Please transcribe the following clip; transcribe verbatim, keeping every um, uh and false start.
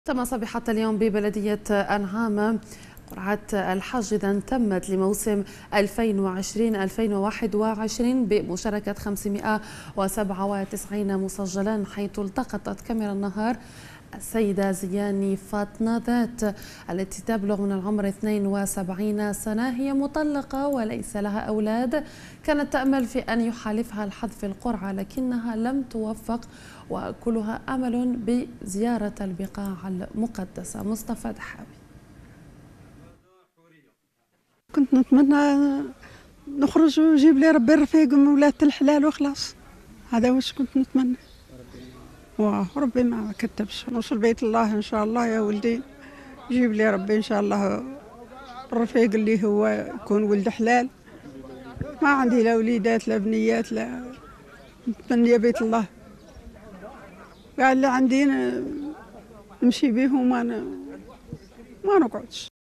تم صبيحة اليوم ببلدية أنعام قرعة الحج إذا تمت لموسم ألفين وعشرين ألفين وواحد وعشرين بمشاركة خمسمائة وسبعة وتسعين مسجلا، حيث التقطت كاميرا النهار السيدة زياني فاطمة ذات التي تبلغ من العمر اثنين وسبعين سنة. هي مطلقة وليس لها أولاد، كانت تأمل في أن يحالفها الحظ في القرعة لكنها لم توفق، وكلها أمل بزيارة البقاع المقدسة. مصطفى دحاوي. كنت نتمنى نخرج ويجيب لي ربي الرفيق من ولادة الحلال وخلاص، هذا واش كنت نتمنى. وربي ما كتبش، نوصل بيت الله ان شاء الله يا ولدي، يجيب لي ربي ان شاء الله الرفيق اللي هو يكون ولد حلال. ما عندي لا وليدات لا بنيات، لا نتمنى بيت الله، قال اللي عندي نمشي بيه وما ما نقعدش.